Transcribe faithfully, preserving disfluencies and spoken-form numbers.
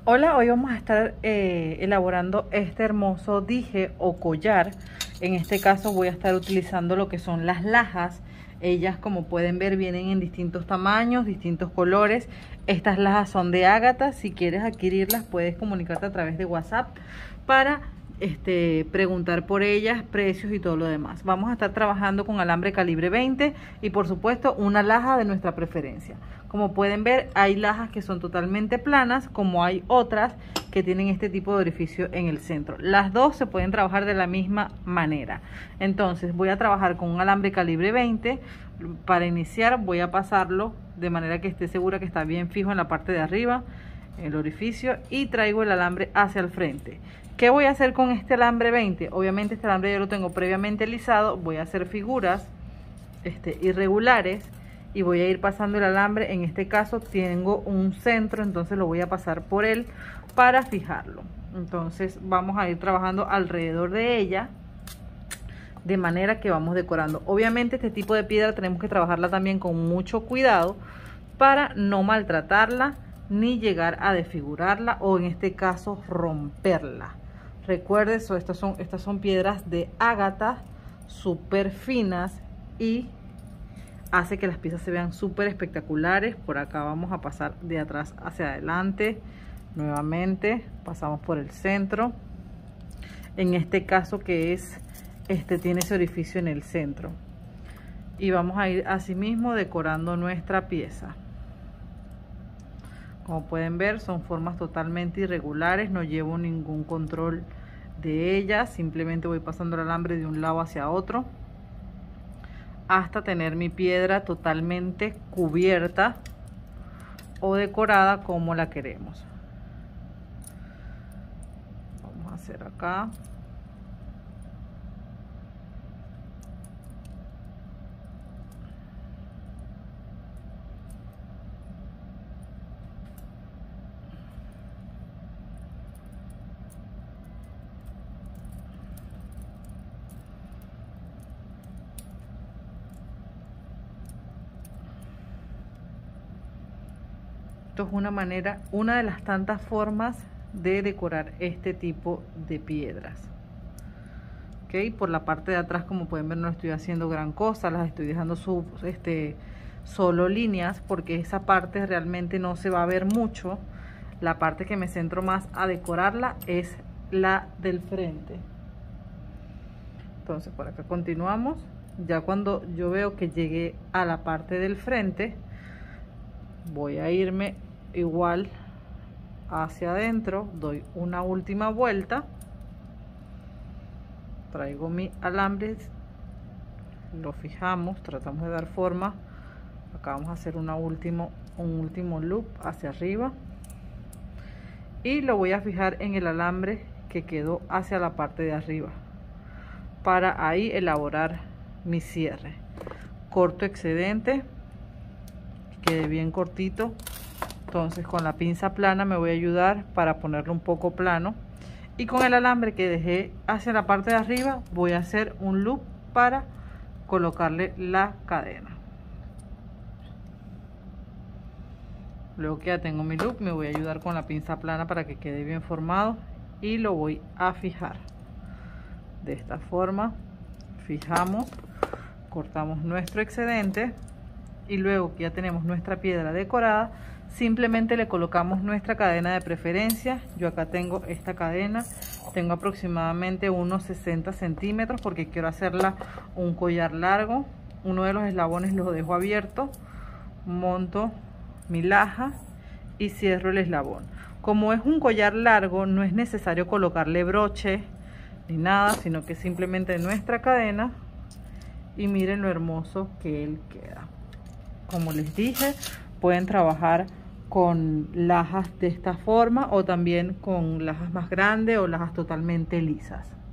Hola, hoy vamos a estar eh, elaborando este hermoso dije o collar. En este caso voy a estar utilizando lo que son las lajas. Ellas, como pueden ver, vienen en distintos tamaños, distintos colores. Estas lajas son de Ágata. Si quieres adquirirlas, puedes comunicarte a través de WhatsApp para este, preguntar por ellas, precios y todo lo demás. Vamos a estar trabajando con alambre calibre veinte y por supuesto una laja de nuestra preferencia. Como pueden ver, hay lajas que son totalmente planas, como hay otras que tienen este tipo de orificio en el centro. Las dos se pueden trabajar de la misma manera. Entonces voy a trabajar con un alambre calibre veinte. Para iniciar voy a pasarlo de manera que esté segura que está bien fijo en la parte de arriba, el orificio, y traigo el alambre hacia el frente. ¿Qué voy a hacer con este alambre veinte? Obviamente este alambre yo lo tengo previamente lisado. Voy a hacer figuras este, irregulares y voy a ir pasando el alambre. En este caso tengo un centro, entonces lo voy a pasar por él para fijarlo. Entonces vamos a ir trabajando alrededor de ella de manera que vamos decorando. Obviamente este tipo de piedra tenemos que trabajarla también con mucho cuidado para no maltratarla ni llegar a desfigurarla o en este caso romperla. Recuerden, so, estas, son, estas son piedras de Ágata, súper finas, y hace que las piezas se vean súper espectaculares. Por acá vamos a pasar de atrás hacia adelante. Nuevamente pasamos por el centro. En este caso que es, este tiene ese orificio en el centro. Y vamos a ir así mismo decorando nuestra pieza. Como pueden ver, son formas totalmente irregulares, no llevo ningún control de ellas, simplemente voy pasando el alambre de un lado hacia otro hasta tener mi piedra totalmente cubierta o decorada como la queremos. Vamos a hacer acá. Esto es una manera, una de las tantas formas de decorar este tipo de piedras. ¿Okay? Por la parte de atrás, como pueden ver, no estoy haciendo gran cosa, las estoy dejando sub, este, solo líneas, porque esa parte realmente no se va a ver mucho. La parte que me centro más a decorarla es la del frente. Entonces por acá continuamos. Ya cuando yo veo que llegué a la parte del frente, voy a irme igual hacia adentro, doy una última vuelta, traigo mi alambre, lo fijamos, tratamos de dar forma. Acá vamos a hacer una último, un último loop hacia arriba y lo voy a fijar en el alambre que quedó hacia la parte de arriba para ahí elaborar mi cierre. Corto excedente, quede bien cortito. Entonces con la pinza plana me voy a ayudar para ponerlo un poco plano, y con el alambre que dejé hacia la parte de arriba voy a hacer un loop para colocarle la cadena. Luego que ya tengo mi loop, me voy a ayudar con la pinza plana para que quede bien formado y lo voy a fijar de esta forma. Fijamos, cortamos nuestro excedente y luego que ya tenemos nuestra piedra decorada, simplemente le colocamos nuestra cadena de preferencia. Yo acá tengo esta cadena, tengo aproximadamente unos sesenta centímetros porque quiero hacerla un collar largo. Uno de los eslabones lo dejo abierto, monto mi laja y cierro el eslabón. Como es un collar largo, no es necesario colocarle broche ni nada, sino que simplemente nuestra cadena, y miren lo hermoso que él queda. Como les dije, pueden trabajar con lajas de esta forma o también con lajas más grandes o lajas totalmente lisas.